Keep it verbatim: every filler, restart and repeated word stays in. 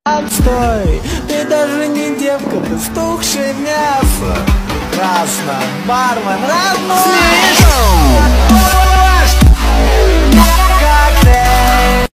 Отстой, ты даже не девка, ты стухшее мясо. Прекрасно, бармен, родной.